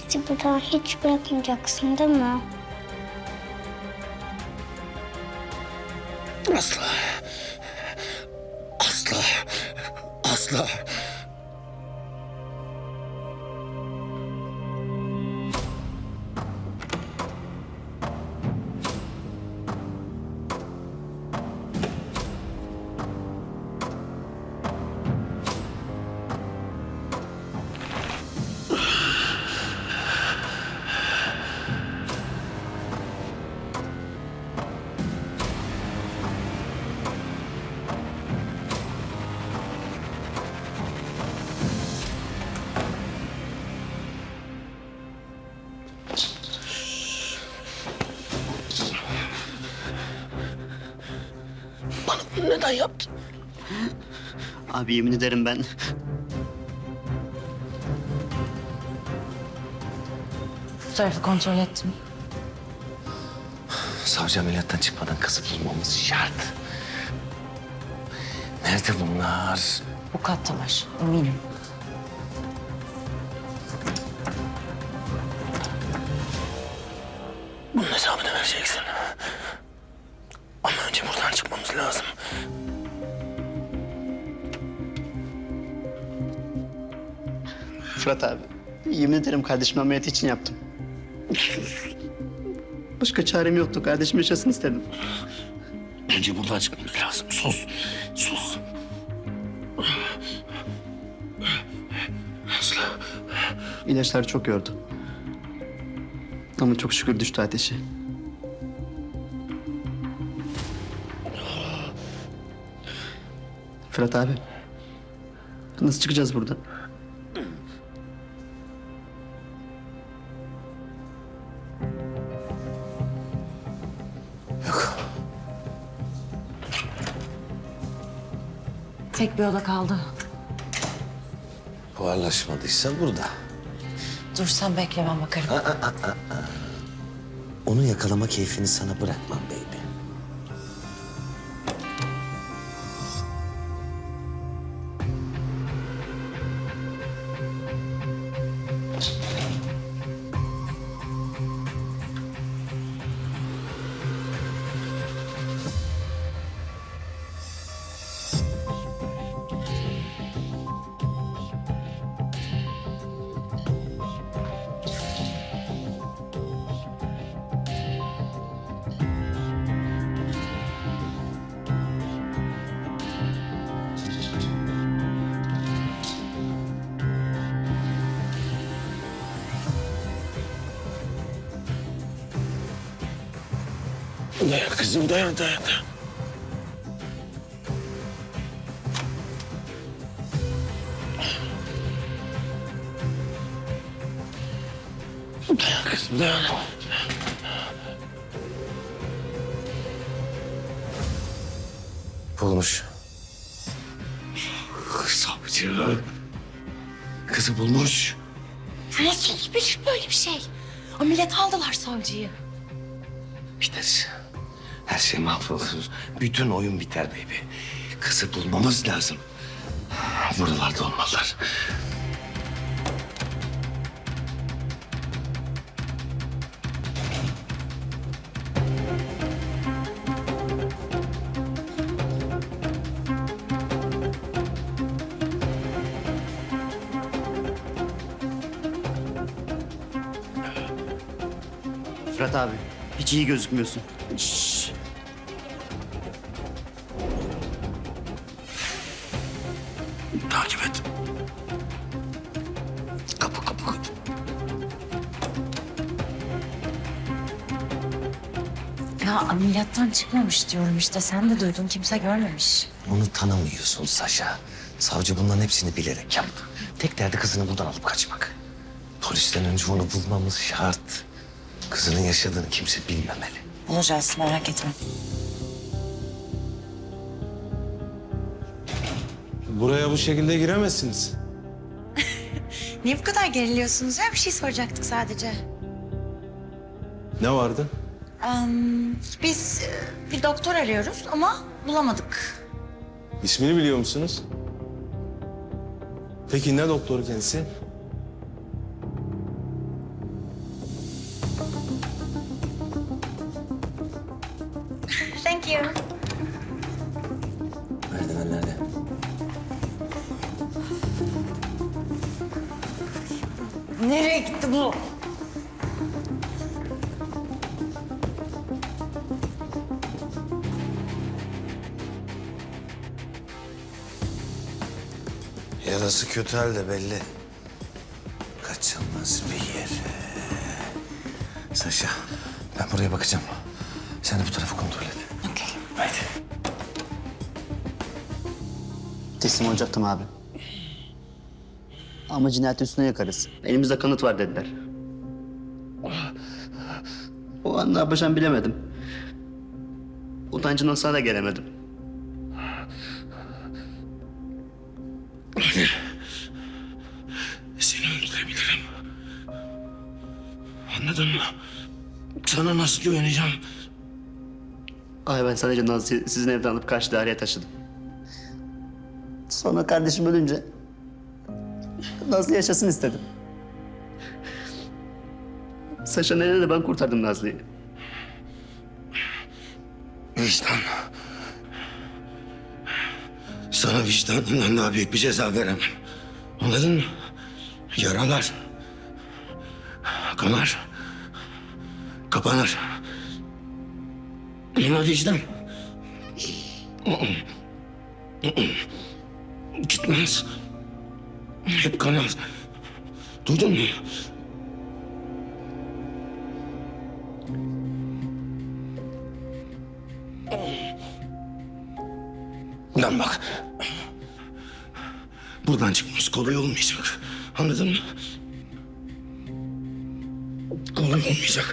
Bizi burada hiç bırakmayacaksın değil mi? Asla. Asla. Asla. Neden yaptın? Abi yemin ederim ben... Bu tarafı kontrol ettim. Savcı ameliyattan çıkmadan kızı bulmamız şart. Nerede bunlar? Bu kattalar, eminim. Bunun hesabını vereceksin. Ama önce buradan çıkmamız lazım. Fırat abi, yemin ederim kardeşim ameliyatı için yaptım. Başka çarem yoktu. Kardeşim yaşasın istedim. Önce buradan çıkmamız lazım. Sus. Sus. Aslı. İlaçlar çok yordu. Ama çok şükür düştü ateşi. Fırat abi, nasıl çıkacağız buradan? Yok. Tek bir oda kaldı. Buharlaşmadıysa burada. Dur sen bekle, ben bakarım. Onu yakalama keyfini sana bırakmam baby. Dayan kızım, dayan. Dayan kızım, dayan. Bulmuş. Savcı. Kızı bulmuş. Nasıl olabilir böyle bir şey? Ameliyat aldılar savcıyı. Biter. Her şey mahvolur. Bütün oyun biter baby. Kızı bulmamız lazım. Buralarda olmalılar. Fırat abi, hiç iyi gözükmüyorsun. Şşş. Takip et. Kapı. Ya ameliyattan çıkmamış diyorum işte. Sen de duydun, kimse görmemiş. Onu tanımıyorsun Saşa. Savcı bunların hepsini bilerek yaptı. Tek derdi kızını buradan alıp kaçmak. Polisten önce onu bulmamız şart. Kızının yaşadığını kimse bilmemeli. Bulacağız, merak etme. Buraya bu şekilde giremezsiniz. Niye bu kadar geriliyorsunuz ya? Bir şey soracaktık sadece. Ne vardı? Biz bir doktor arıyoruz ama bulamadık. İsmini biliyor musunuz? Peki ne doktoru kendisi? you. Merdivenlerde. Nereye gitti bu? Yarası kötü halde belli. Kaçılmaz bir yere. Saşa, ben buraya bakacağım. Sen de bu tarafı kontrol et. Okey. Haydi. Teslim olacaktım abi. Ama cinayet üstüne yakarız. Elimizde kanıt var dediler. O an ne yapacağımı bilemedim. Utancından sana da gelemedim. Seni öldürebilirim. Anladın mı? Sana nasıl güveneceğim? Ay ben sadece Nazlı'yı sizin evden alıp karşı daireye taşıdım. Sonra kardeşim ölünce Nazlı yaşasın istedim. Saşa nerede de ben kurtardım Nazlı'yı. Vicdan. Sana vicdanından daha büyük bir ceza veremem. Anladın mı? Yaralar. Kanar. Kapanır. Ama vicdan. Gitmez. Hep kanar. Duydun mu? Lan bak. Buradan çıkmamız kolay olmayacak. Anladın mı? Kolay olmayacak.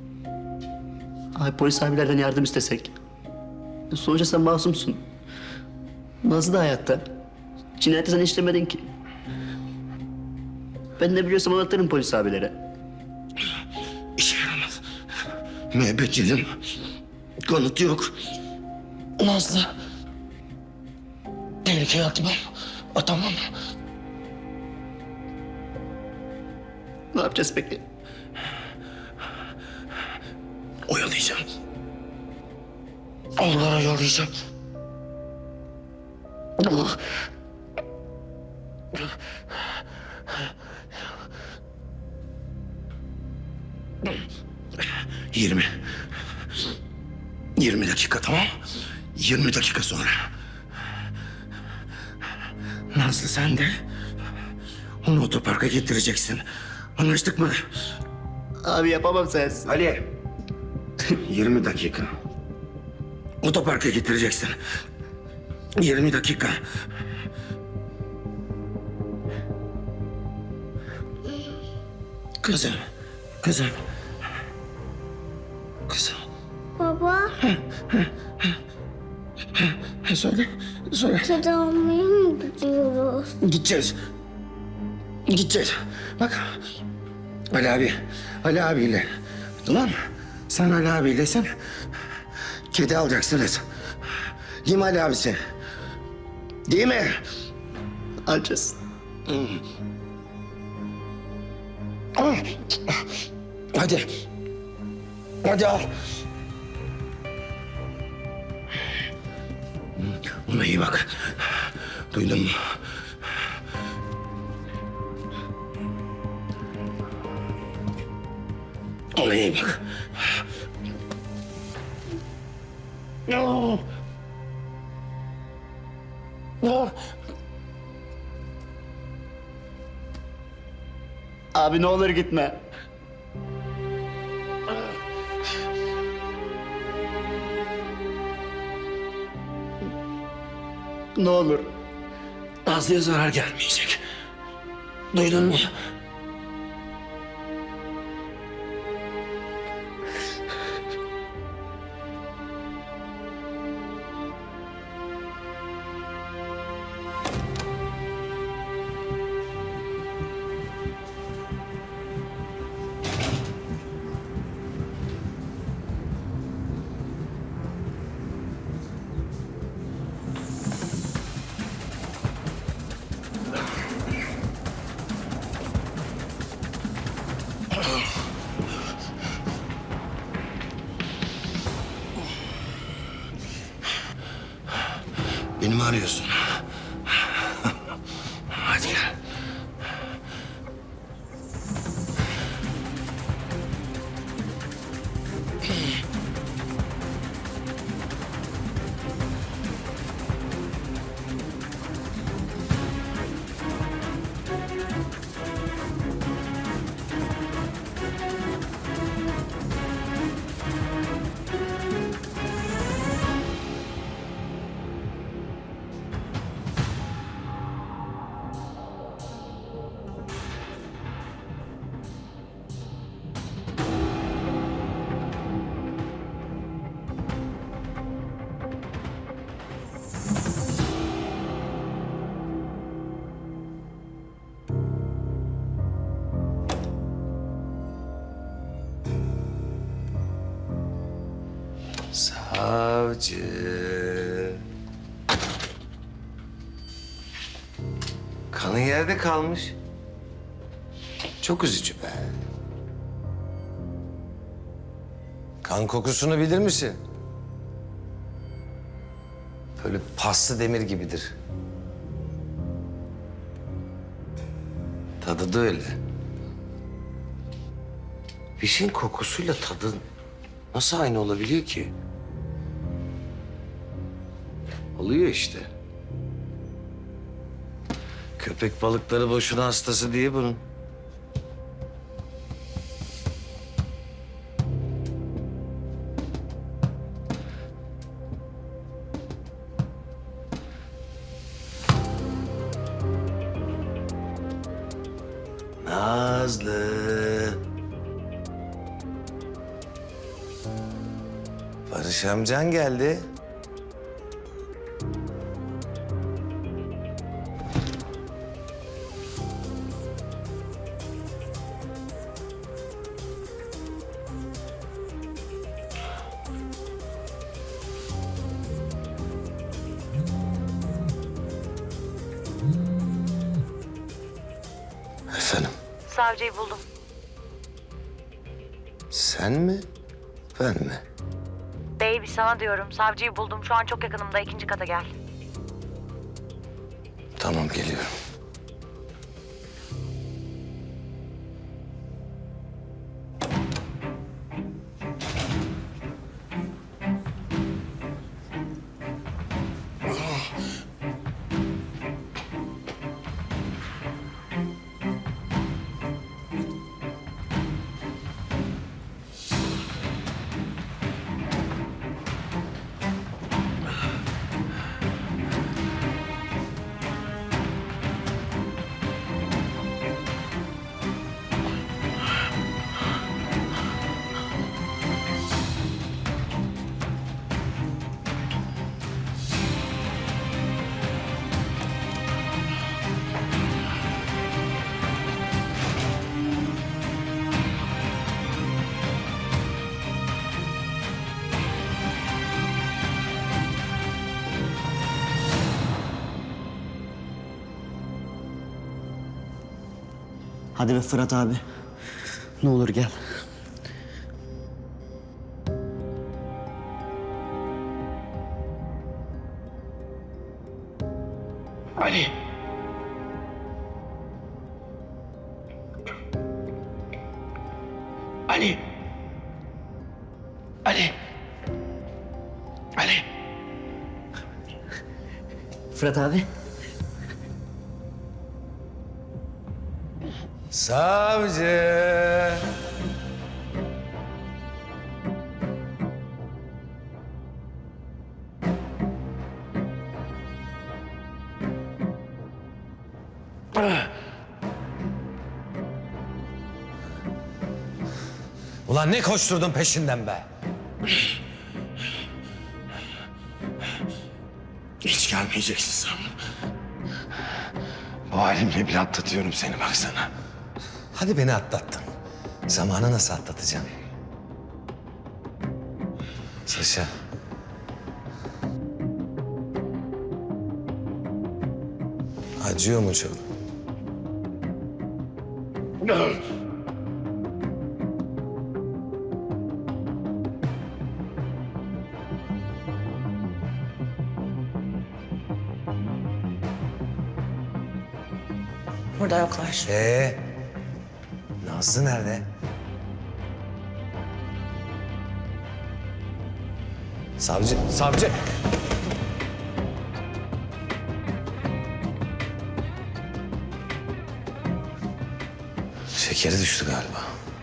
Ay polis abilerden yardım istesek. Sonuçta sen masumsun. Nazlı da hayatta. Cinayeti sen işlemedin ki. Ben ne biliyorsam anlatırım polis abilere. İşe yaramaz. Müebbet yedim. Kanıt yok. Nazlı. Tehlikeye atmam. Atamam. Ne yapacağız peki? Oyalayacağım. Onlara yollayacağım. Ah. 20 dakika, tamam? 20 dakika sonra. Nazlı sen de onu otoparka getireceksin. Anlaştık mı? Abi yapamam sensiz. Ali. 20 dakika. Otoparka getireceksin. 20 dakika. Kızım. Kızım. Kızım. Baba, Söyle. Söyle. tedaviye mi gidiyoruz? Gideceğiz. Gideceğiz. Bak. Ali abiyle. Tamam mı? Sen Ali abiylesin. Kedi alacaksınız. Değil mi Ali abisi? Değil mi? Alacağız. Hadi. Hadi al. Ona iyi bak. Duydun mu? Ona iyi bak. No. No. Abi ne olur gitme. Ne olur. Nazlı'ya zarar gelmeyecek. Duydun mu? Beni mi arıyorsun? Hadi gel. Savcı. Kanın yerde kalmış. Çok üzücü be. Kan kokusunu bilir misin? Böyle paslı demir gibidir. Tadı da öyle. Bir şeyin kokusuyla tadı nasıl aynı olabiliyor ki? Oluyor işte. Köpek balıkları boşuna hastası diye bunun. Nazlı. Barış amcan geldi. Efendim? Savcıyı buldum. Sen mi? Ben mi? Baby sana diyorum. Savcıyı buldum. Şu an çok yakınımda. 2. kata gel. Tamam, geliyorum. Hadi be Fırat abi. Ne olur gel. Ali. Ali. Ali. Ali. Fırat abi. Savcı. Ulan ne koşturdun peşinden be? Hiç gelmeyeceksin sandım. Bu halimle bile atlatıyorum seni baksana. Hadi beni atlattın. Zamanı nasıl atlatacaksın? Saşa. Acıyor mu çok? Burada yoklar. Nazlı nerede? Savcı. Şekeri düştü galiba.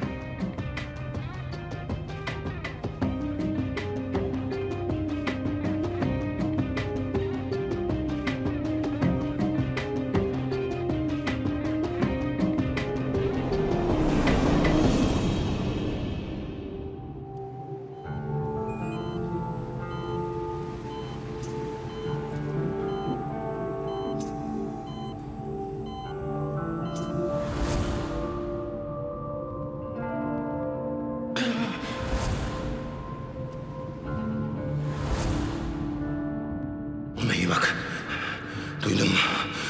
Ona iyi bak. Duydun mu?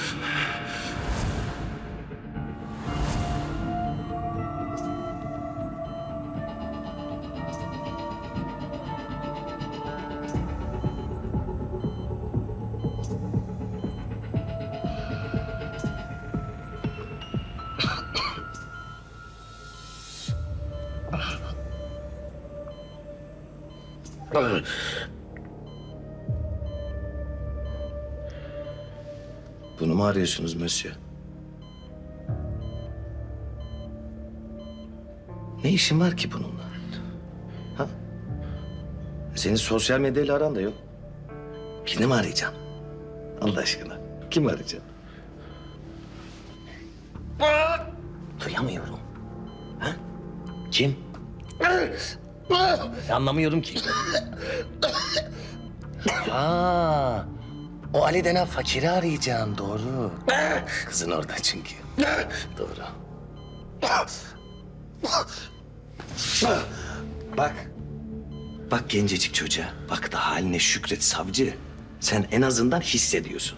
Bunu mu arıyorsunuz Monsieur? Ne işin var ki bununla? Ha? Senin sosyal medyayla aran da yok. Birini mi arayacaksın? Allah aşkına. Kim arayacaksın? Duyamıyorum. Ha? Kim? Anlamıyorum ki. Ha, o Ali denen fakiri arayacaksın, doğru. Kızın orada çünkü. Doğru. Bak gencecik çocuğa. Bak da haline şükret savcı. Sen en azından hissediyorsun.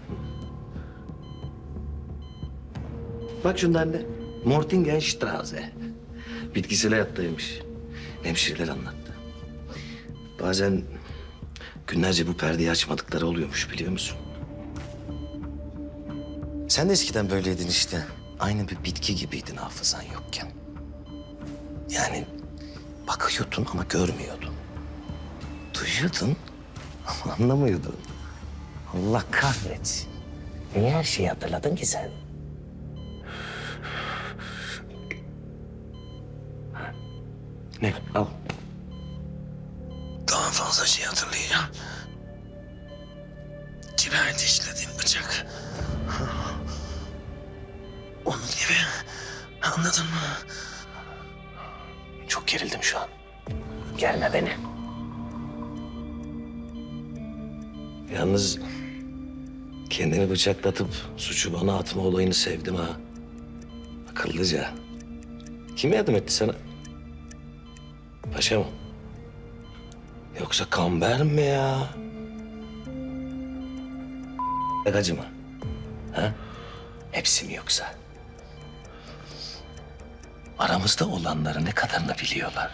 Bak şundan de. Mortingenstraße. Bitkisel hayattaymış. Hemşireler anlattı. Bazen günlerce bu perdeyi açmadıkları oluyormuş, biliyor musun? Sen de eskiden böyleydin işte. Aynı bir bitki gibiydin hafızan yokken. Yani bakıyordun ama görmüyordun. Duyuyordun ama anlamıyordun. Allah kahretsin. Niye her şeyi hatırladın ki sen? Ne? Al. Daha fazla şey hatırlayacağım. Cinayet işlediğim bıçak. Onun gibi. Anladın mı? Çok gerildim şu an. Gelme beni. Yalnız kendini bıçaklatıp suçu bana atma olayını sevdim ha. Akıllıca. Kim yardım etti sana? Paşa mı? Yoksa kamber mi ya? Gacı mı? Ha? Hepsi mi yoksa? Aramızda olanları ne kadarını biliyorlar?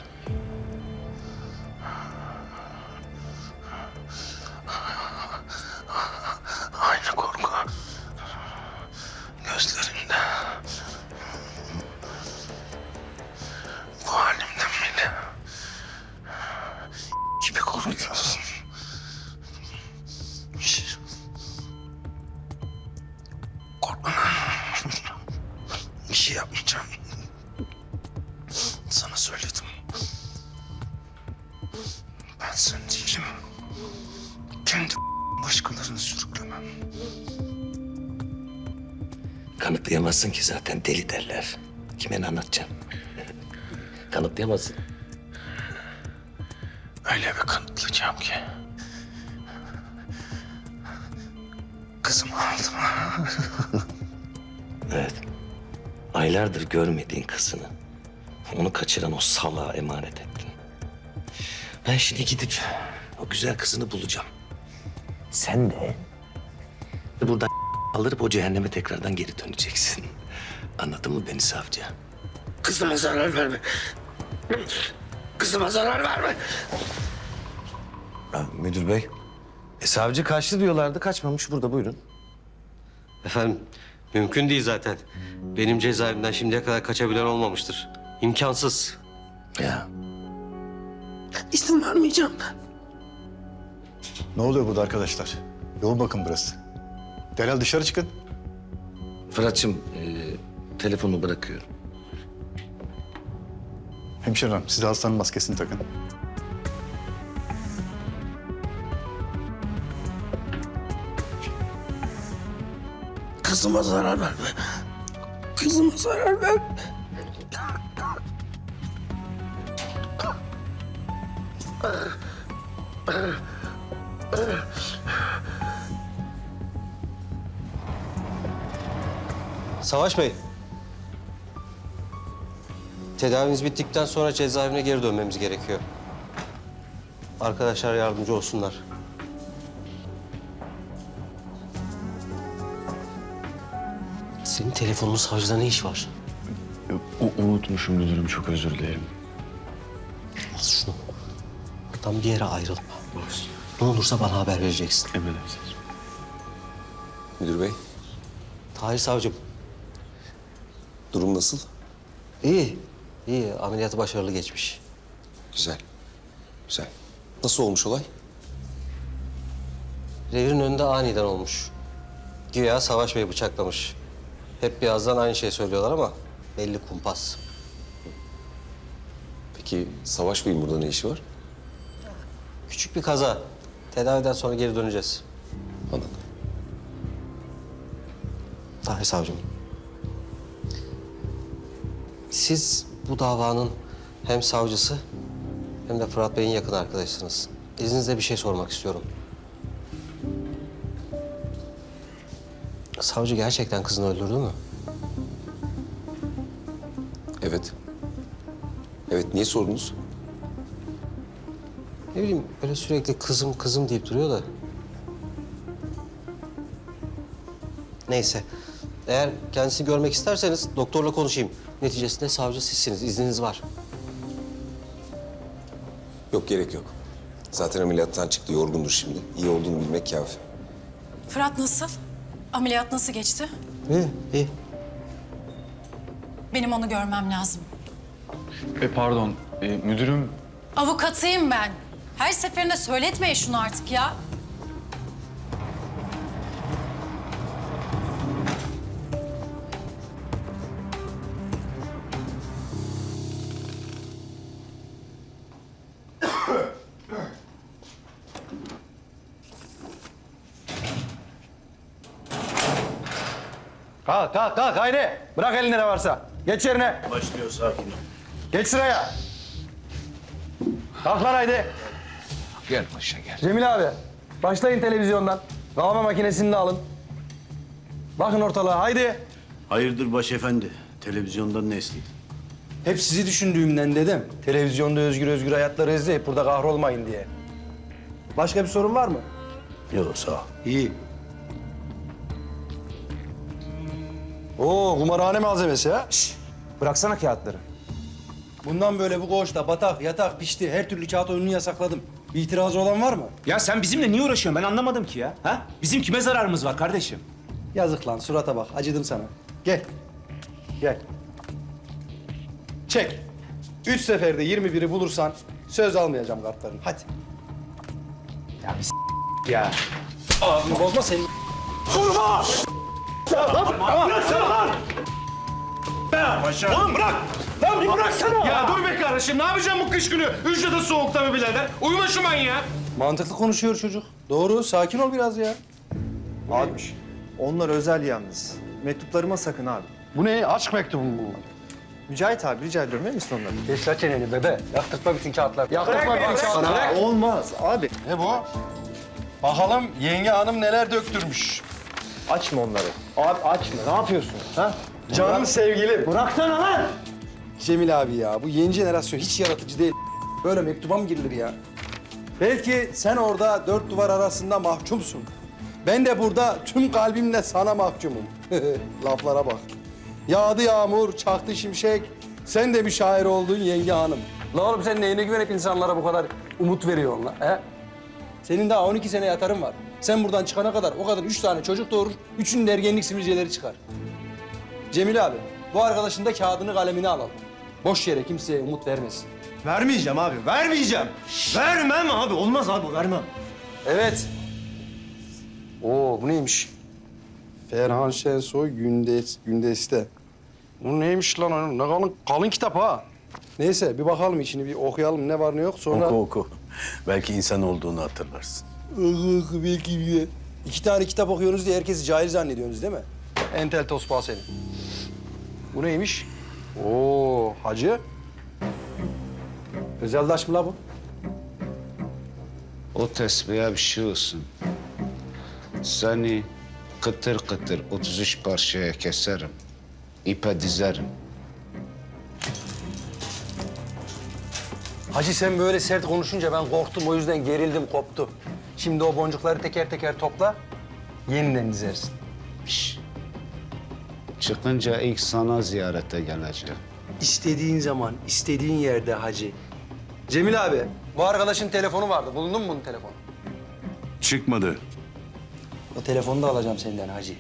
Aynı korku. Gözlerinde. Bu halimden beni gibi korkuyorsun. Korkma. Bir şey yapmayacağım. Sana söyledim. Ben sen değilim. Kendi başkalarını sürüklemem. Kanıtlayamazsın ki zaten, deli derler. Kime ne anlatacaksın? Kanıtlayamazsın. Öyle bir kanıtlayacağım ki. Kızımı aldım. Evet. Aylardır görmediğin kızını, onu kaçıran o salağa emanet ettin. Ben şimdi gidip o güzel kızını bulacağım. Sen de buradan alırıp o cehenneme tekrardan geri döneceksin. Anladın mı beni savcı? Kızıma zarar verme. Kızıma zarar verme. Ha, müdür bey. Savcı kaçtı diyorlardı. Kaçmamış, burada, buyurun. Efendim, Mümkün değil zaten. Benim cezaevinden şimdiye kadar kaçabilen olmamıştır. İmkansız. Ya İzin vermeyeceğim ben. Ne oluyor burada arkadaşlar? Yoğun bakım burası. Derhal dışarı çıkın. Fırat'cığım telefonu bırakıyorum. Hemşire hanım, siz de hastanın maskesini takın. Kızıma zarar verme. Kızıma zarar verme. Savaş Bey. Tedaviniz bittikten sonra cezaevine geri dönmemiz gerekiyor. Arkadaşlar yardımcı olsunlar. Senin telefonun savcıda ne iş var? Unutmuşum müdürüm, çok özür dilerim. Al şunu. Buradan bir yere ayrılma. Ne olursa bana haber vereceksin. Emredersiniz. Müdür bey, Tahir savcım. durum nasıl? İyi. İyi. Ameliyatı başarılı geçmiş. Güzel, güzel. Nasıl olmuş olay? Revirin önünde aniden olmuş. Güya Savaş Bey bıçaklamış. Hep bir ağızdan aynı şeyi söylüyorlar ama belli kumpas. Peki Savaş Bey'in burada ne işi var? Küçük bir kaza. Tedaviden sonra geri döneceğiz. Anladım. Tahir savcım. Siz bu davanın hem savcısı hem de Fırat Bey'in yakın arkadaşısınız. İzninizle bir şey sormak istiyorum. Savcı gerçekten kızını öldürdü mü? Evet. Evet, niye sordunuz? Ne bileyim böyle sürekli kızım kızım deyip duruyor da. Neyse. Eğer kendisini görmek isterseniz doktorla konuşayım. Neticesinde savcı sizsiniz. İzniniz var. Yok, gerek yok. Zaten ameliyattan çıktı, yorgundur şimdi. İyi olduğunu bilmek kafi. Fırat nasıl? Ameliyat nasıl geçti? İyi, iyi. Benim onu görmem lazım. Pardon, müdürüm... Avukatıyım ben. Her seferinde söyletmeyin şunu artık ya. Kalk, kalk, kalk. Haydi. Bırak elinde ne varsa. Geç yerine. Başlıyor, sakin ol. Geç sıraya. Kalk lan haydi. Gel paşa gel. Cemil abi, başlayın televizyondan. Kahve makinesini de alın. Bakın ortalığa, haydi. Hayırdır başefendi? Televizyondan ne istedin? Hep sizi düşündüğümden dedim. Televizyonda özgür hayatları izleyip burada kahrolmayın diye. Başka bir sorun var mı? Yok, sağ ol. İyi. Oo, kumarhane malzemesi ha? Şş, bıraksana kağıtları. Bundan böyle bu koğuşta batak, yatak, pişti, her türlü kağıt oyununu yasakladım. Bir itirazı olan var mı? Ya sen bizimle niye uğraşıyorsun? Ben anlamadım ki ya. Ha? Bizim kime zararımız var kardeşim? Yazık lan, surata bak. Acıdım sana. Gel. Gel. Çek. 3 seferde 21'i bulursan söz almayacağım kartlarını. Hadi. Ya bir ya. Ağzını bozma senin. Durma! Ya lan! Bıraksana lan! Paşa. Oğlum bırak! Lan bir bıraksana! Ya dur be kardeşim, ne yapacağım bu kış günü? Ücreti soğukta mı birader? Uyuma şu manyağa. Mantıklı konuşuyor çocuk. Doğru, sakin ol biraz ya. Abi, onlar özel yalnız. Mektuplarıma sakın abi. Bu ne? Aşk mektubu mu bu? Mücahit abi rica ediyorum, verir misin onları? Geç la çeneni bebe. Yaktırtma bütün kağıtları. Yaktırtma bütün kağıtları. Olmaz abi. Ne bu? Bakalım yenge hanım neler döktürmüş. Açma onları. Abi açma. Ne yapıyorsun? Ha? Canım sevgilim. Bıraksana lan! Cemil abi ya, bu yeni jenerasyon hiç yaratıcı değil. Böyle mektuba mı girilir ya? Belki sen orada 4 duvar arasında mahkumsun. Ben de burada tüm kalbimle sana mahkumum. Laflara bak. Yağdı yağmur, çaktı şimşek. Sen de bir şair oldun yenge hanım. La oğlum sen neyine güvenip insanlara bu kadar umut veriyorsun la? He? Senin daha 12 sene yatarın var. Sen buradan çıkana kadar o kadar 3 tane çocuk doğurur. Üçünün de ergenlik sivilceleri çıkar. Cemil abi, bu arkadaşın da kağıdını kalemini alalım. Boş yere kimseye umut vermesin. Vermeyeceğim abi, vermeyeceğim. Vermem abi, olmaz abi, vermem. Evet. Oo, bu neymiş? Ferhan Şensoy Gündes'te. Bu neymiş lan? Ne kalın kitap ha. Neyse bir bakalım içini bir okuyalım ne var ne yok sonra... Oku. Belki insan olduğunu hatırlarsın. Oku belki bir de. 2 tane kitap okuyorsunuz diye herkesi cahil zannediyorsunuz değil mi? Entel tosbağa senin. Bu neymiş? Oo hacı. Özeldaş mı la bu? O tesbihe bir şey olsun. Seni kıtır kıtır 33 parçaya keserim. İpe dizerim. Hacı sen böyle sert konuşunca ben korktum o yüzden gerildim koptu. Şimdi o boncukları teker teker topla, yeniden dizersin. Şş. Çıkınca ilk sana ziyarete geleceğim. İstediğin zaman, istediğin yerde hacı. Cemil abi, bu arkadaşın telefonu vardı. Bulundun mu bunun telefonu? Çıkmadı. O telefonu da alacağım senden hacı.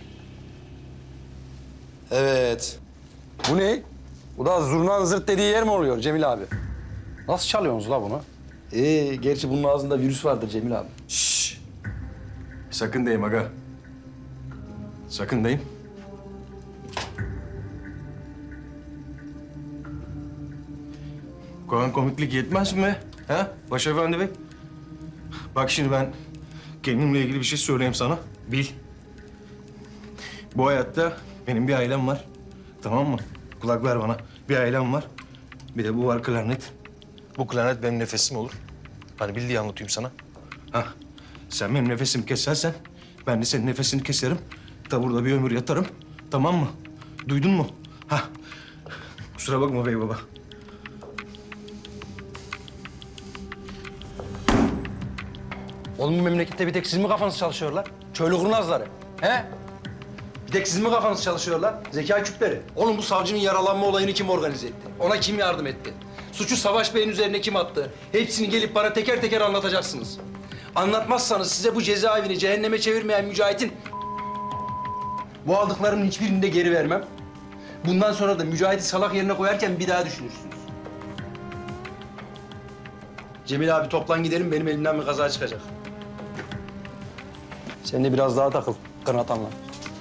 Evet. Bu ne? Bu da zurnanın zırt dediği yer mi oluyor Cemil abi? Nasıl çalıyorsunuz la bunu? Gerçi bunun ağzında virüs vardır Cemil abi. Şşş. Sakın deyim aga. Sakın deyim. Koyan komiklik yetmez mi? Ha? Başefendi Bey. Bak şimdi ben kendimle ilgili bir şey söyleyeyim sana. Bil. Bu hayatta benim bir ailem var. Tamam mı? Kulak ver bana. Bir ailem var. Bir de bu var klarnet. Bu klarnet benim nefesim olur. Hani bil diye anlatayım sana. Ha. Sen benim nefesimi kesersen ben de senin nefesini keserim. Ta burada bir ömür yatarım. Tamam mı? Duydun mu? Ha. Kusura bakma bey baba. Oğlum bu memlekette bir tek siz mi kafanız çalışıyorlar? Köylü kurnazları. He? Bir tek siz mi kafanız çalışıyorlar? Zeka küpleri. Oğlum bu savcının yaralanma olayını kim organize etti? Ona kim yardım etti? Suçu Savaş Bey'in üzerine kim attı? Hepsini gelip bana teker teker anlatacaksınız. Anlatmazsanız size bu cezaevini cehenneme çevirmeyen Mücahit'in... Bu aldıklarımın hiçbirini de geri vermem. Bundan sonra da Mücahit'i salak yerine koyarken bir daha düşünürsünüz. Cemil abi toplan gidelim, benim elimden bir kaza çıkacak. Sen de biraz daha takıl, kırnatanla.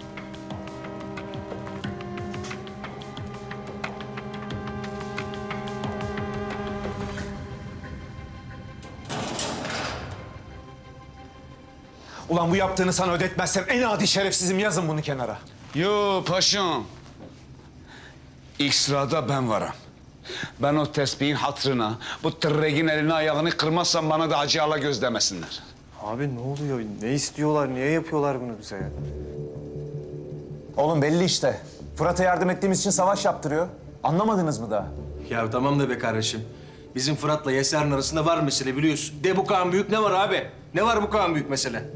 Ulan bu yaptığını sana ödetmezsem en adi şerefsizim, yazın bunu kenara. Yo paşam. İlk sırada ben varım. Ben o tesbihin hatırına bu tırregin elini ayağını kırmazsam bana da acı ala göz demesinler. Abi ne oluyor? Ne istiyorlar? Niye yapıyorlar bunu bize ya? Oğlum belli işte. Fırat'a yardım ettiğimiz için savaş yaptırıyor. Anlamadınız mı daha? Ya tamam da be kardeşim. Bizim Fırat'la Yesar'ın arasında var mesele biliyorsun. De bu kan büyük ne var abi? Ne var bu kan büyük mesele?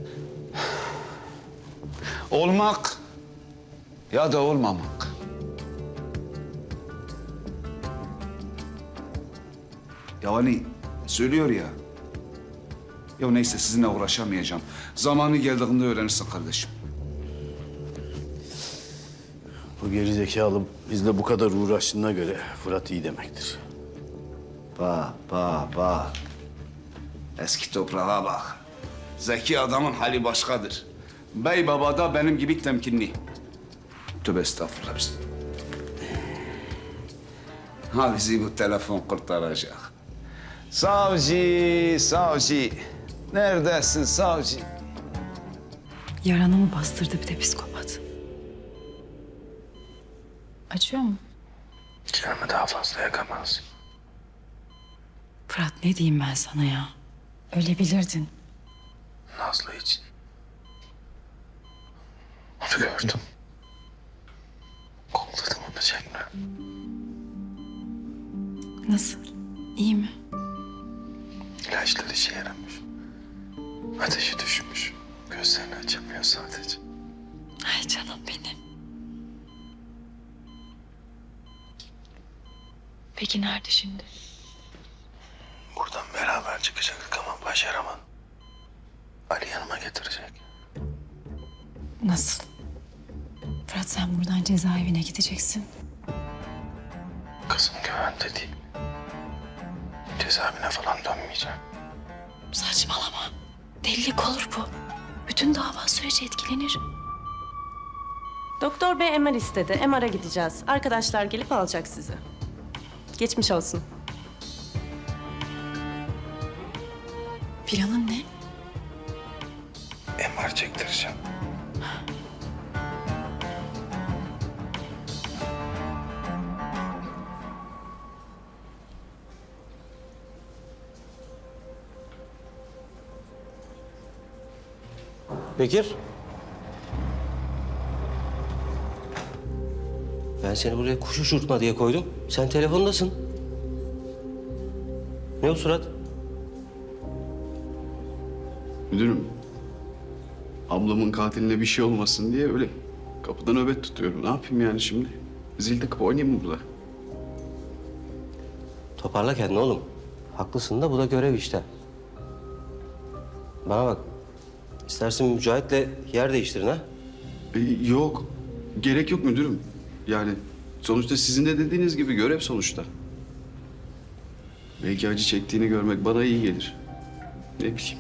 Olmak ya da olmamak. Ya hani söylüyor ya. Ya neyse sizinle uğraşamayacağım. Zamanı geldiğinde öğrenirsin kardeşim. Bu gerizekalı bizle bu kadar uğraştığına göre Fırat iyi demektir. Bak. Eski toprağa bak. Zeki adamın hali başkadır. Bey baba da benim gibi temkinli. Tövbe estağfurullah biz. Ha bizi bu telefon kurtaracak. Savcı. Neredesin savcı? Yaranımı bastırdı bir de psikopat. Acıyor mu? Canımı daha fazla yakamaz. Fırat ne diyeyim ben sana ya? Ölebilirdin. Nazlı için. Onu gördüm. Kolladım onu Cemre. Nasıl? İyi mi? İlaçlar işe yaramış. Ateşi düşmüş. Gözlerini açamıyor sadece. Ay canım benim. Peki nerede şimdi? Buradan beraber çıkacaktık ama başaramadım. Ali yanıma getirecek. Nasıl? Fırat sen buradan cezaevine gideceksin. Kızım güvende değil. Cezaevine falan dönmeyeceğim. Saçmalama. Delilik olur bu. Bütün dava süreci etkilenir. Doktor bey MR istedi. MR'a gideceğiz. Arkadaşlar gelip alacak sizi. Geçmiş olsun. Planın ne? MR çektireceğim. Bekir. Ben seni buraya kuş uçurtma diye koydum. Sen telefondasın. Ne o surat? Müdürüm, ablamın katiline bir şey olmasın diye öyle kapıda nöbet tutuyorum. Ne yapayım yani şimdi? Zil takıp oynayayım mı burada? Toparla kendini oğlum. Haklısın da bu da görev işte. Bana bak. İstersen Mücahit'le yer değiştirin ha. Yok, gerek yok müdürüm. Yani sonuçta sizin de dediğiniz gibi görev sonuçta. Belki acı çektiğini görmek bana iyi gelir. Ne bileyim.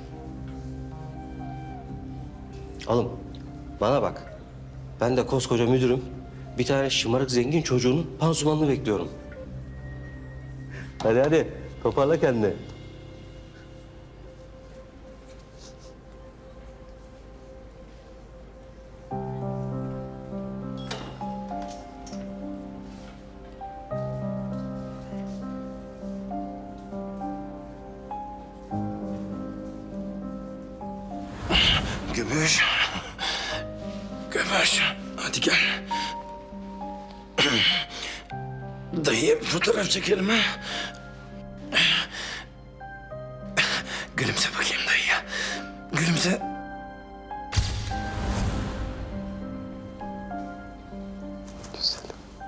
Oğlum bana bak. Ben de koskoca müdürüm. Bir tane şımarık zengin çocuğunun pansumanını bekliyorum. Hadi hadi toparla kendini. Göbüş. Göbüş. Hadi gel. Dayıya bir fotoğraf çekelim ha. Gülümse bakayım dayıya. Gülümse. Güzel.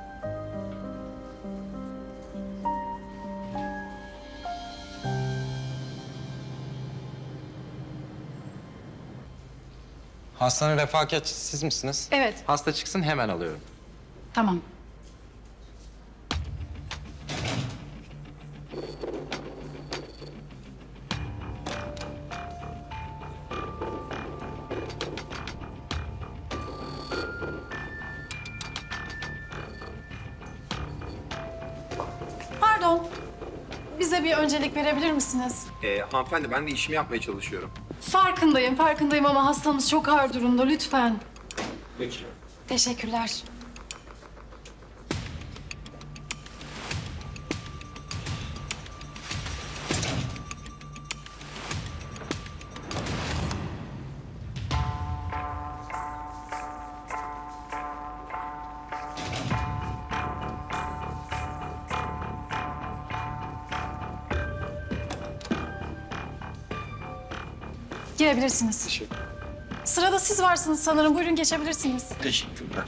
Hastane refakatçisi siz misiniz? Evet. Hasta çıksın hemen alıyorum. Tamam. Pardon. Bize bir öncelik verebilir misiniz? Hanımefendi ben de işimi yapmaya çalışıyorum. Farkındayım ama hastamız çok ağır durumda. Lütfen. Peki. Teşekkürler. Girebilirsiniz. Teşekkür. Sırada siz varsınız sanırım. Buyurun geçebilirsiniz. Teşekkürler.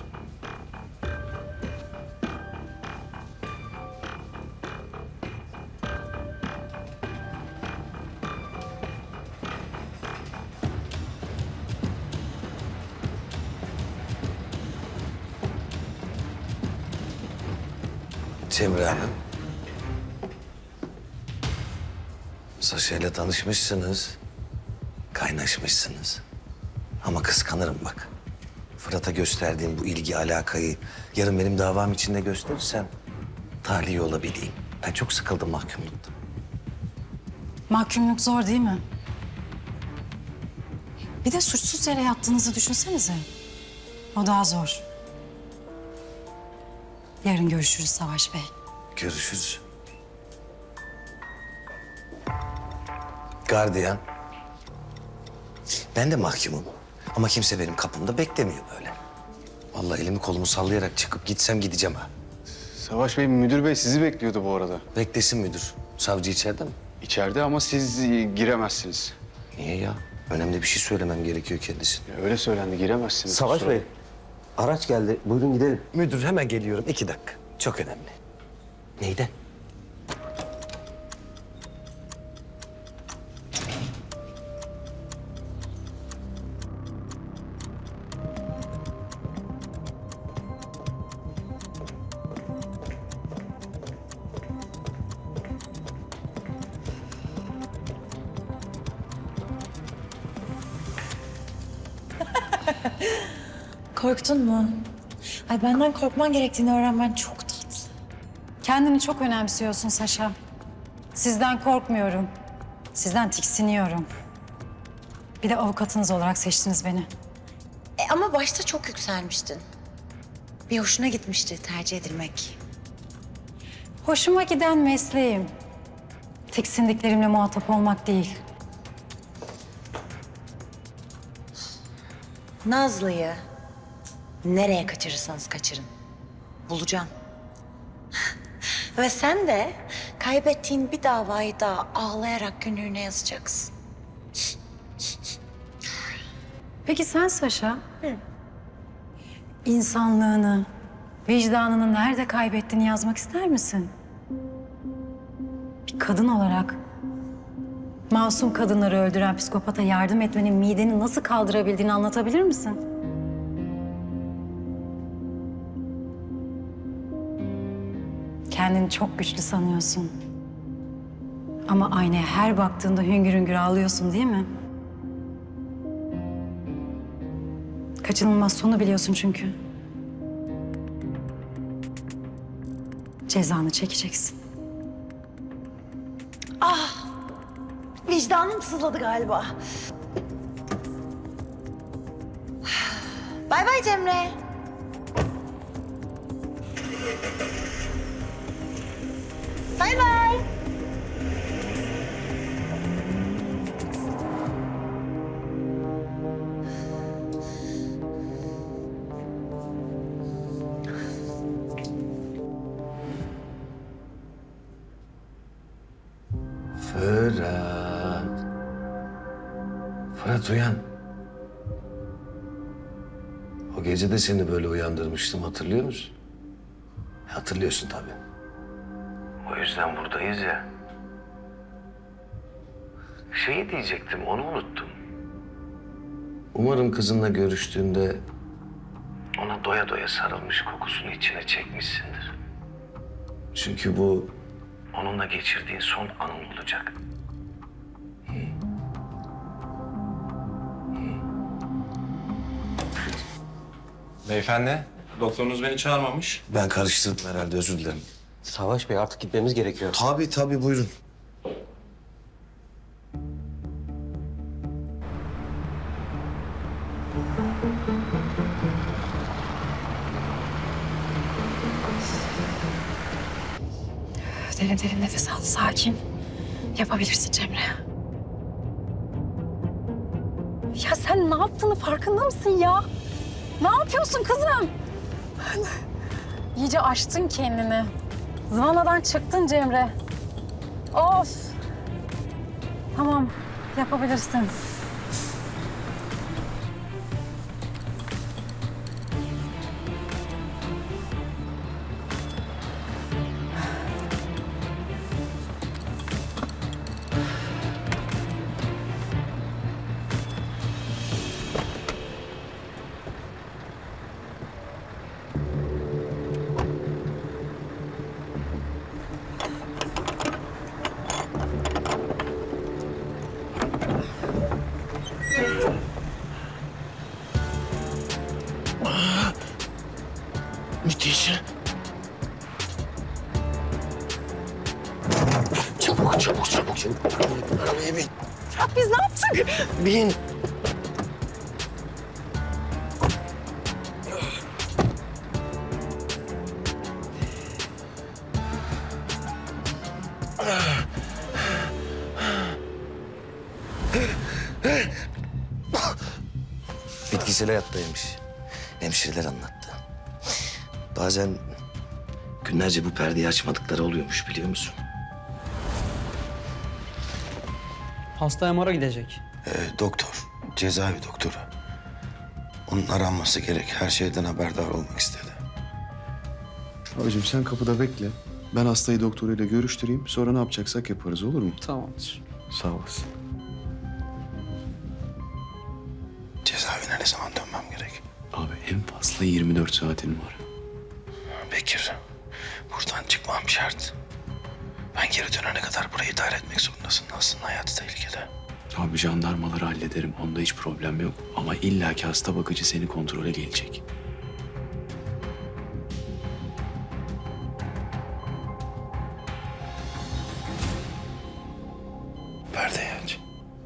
Cemre Hanım. Saşa'yla tanışmışsınız. Kaynaşmışsınız. Ama kıskanırım bak. Fırat'a gösterdiğin bu ilgi, alakayı yarın benim davam içinde gösterirsen tahliye olabileyim. Ben çok sıkıldım mahkumluktan. Mahkumluk zor değil mi? Bir de suçsuz yere yattığınızı düşünsenize. O daha zor. Yarın görüşürüz Savaş Bey. Görüşürüz. Gardiyan. Ben de mahkumum. Ama kimse benim kapımda beklemiyor böyle. Vallahi elimi kolumu sallayarak çıkıp gitsem gideceğim ha. Savaş Bey, müdür bey sizi bekliyordu bu arada. Beklesin müdür. Savcı içeride mi? İçeride ama siz giremezsiniz. Niye ya? Önemli bir şey söylemem gerekiyor kendisine. Öyle söylendi, giremezsiniz. Savaş Bey, araç geldi. Buyurun gidelim. Müdür hemen geliyorum. 2 dakika. Çok önemli. Neyden? Korktun mu? Ay benden korkman gerektiğini öğrenmen çok tatlı. Kendini çok önemsiyorsun Saşa. Sizden korkmuyorum. Sizden tiksiniyorum. Bir de avukatınız olarak seçtiniz beni. Ama başta çok yükselmiştin. Bir hoşuna gitmişti tercih edilmek. Hoşuma giden mesleğim. Tiksindiklerimle muhatap olmak değil. Nazlı'yı nereye kaçırırsanız kaçırın. Bulacağım. Ve sen de kaybettiğin bir davayı da ağlayarak günlüğüne yazacaksın. Peki sen Saşa? İnsanlığını, vicdanını nerede kaybettiğini yazmak ister misin? Bir kadın olarak masum kadınları öldüren psikopata yardım etmenin mideni nasıl kaldırabildiğini anlatabilir misin? Kendini çok güçlü sanıyorsun. Ama aynaya her baktığında hüngür hüngür ağlıyorsun değil mi? Kaçınılmaz sonu biliyorsun çünkü. Cezanı çekeceksin. Ah! Vicdanım sızladı galiba. Bay bay Cemre. Bay bay. Fırat. Fırat uyan. O gece de seni böyle uyandırmıştım, hatırlıyor musun? Hatırlıyorsun tabii. O yüzden buradayız ya. Şeyi diyecektim, onu unuttum. Umarım kızınla görüştüğünde ona doya doya sarılmış kokusunu içine çekmişsindir. Çünkü bu onunla geçirdiğin son anın olacak. Beyefendi, doktorunuz beni çağırmamış. Ben karıştırdım herhalde, özür dilerim. Savaş Bey artık gitmemiz gerekiyor. Tabii buyurun. Derin derin nefes al, sakin. Yapabilirsin Cemre. Ya sen ne yaptığını farkında mısın ya? Ne yapıyorsun kızım? İyice aştın kendini. Zıvanadan çıktın Cemre. Of. Tamam, yapabilirsin. Müthiş. Çabuk. Arabaya bin. Ya biz ne yaptık? Bin. Bitkisel hayattaymış. Hemşireler anlattı. Bazen günlerce bu perdeyi açmadıkları oluyormuş, biliyor musun? Hasta MR'a gidecek. Doktor, cezaevi doktoru. Onun aranması gerek. Her şeyden haberdar olmak istedi. Abicim sen kapıda bekle. Ben hastayı doktoruyla görüştüreyim. Sonra ne yapacaksak yaparız, olur mu? Tamamdır. Sağ olasın. Cezaevine ne zaman dönmem gerek? Abi en fazla 24 saatin var. Bekir, buradan çıkmam şart. Ben geri dönene kadar burayı idare etmek zorundasın. Aslında hayatı tehlikede. Abi jandarmaları hallederim. Onda hiç problem yok. Ama illaki hasta bakıcı seni kontrole gelecek. Perdeyi aç.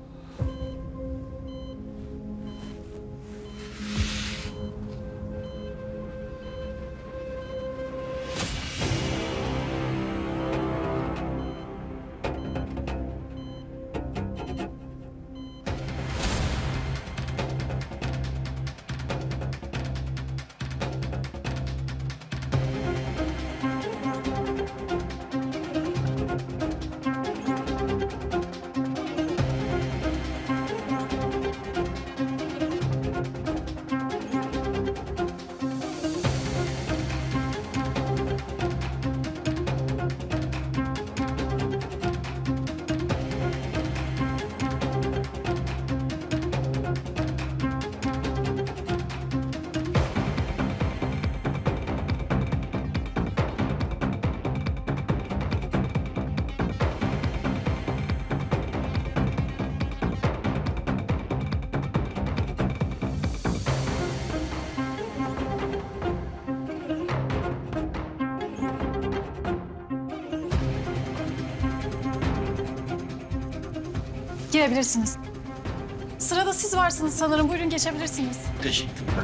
Girebilirsiniz. Sırada siz varsınız sanırım. Buyurun geçebilirsiniz. Teşekkürler.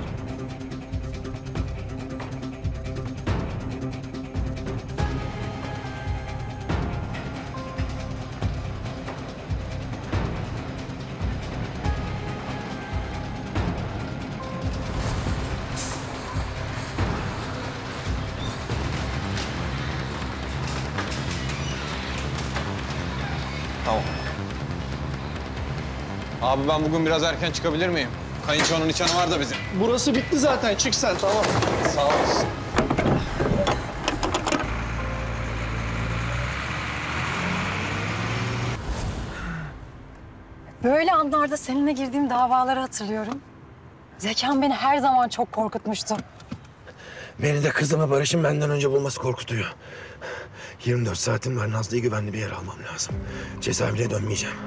Tamam. Abi ben bugün biraz erken çıkabilir miyim? Kayınçonun nişanı var da bizim. Burası bitti zaten. Çık sen, tamam. Sağ olasın. Böyle anlarda seninle girdiğim davaları hatırlıyorum. Zekan beni her zaman çok korkutmuştu. Beni de kızımı Barış'ın benden önce bulması korkutuyor. 24 saatim var. Nazlı'yı güvenli bir yere almam lazım. Cezaevine dönmeyeceğim.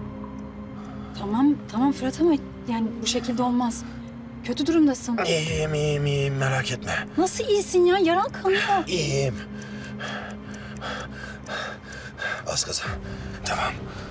Tamam Fırat ama yani bu şekilde olmaz. Kötü durumdasın. İyiyim. Merak etme. Nasıl iyisin ya? Yaran kanıyor. İyiyim. Az gaza. Tamam.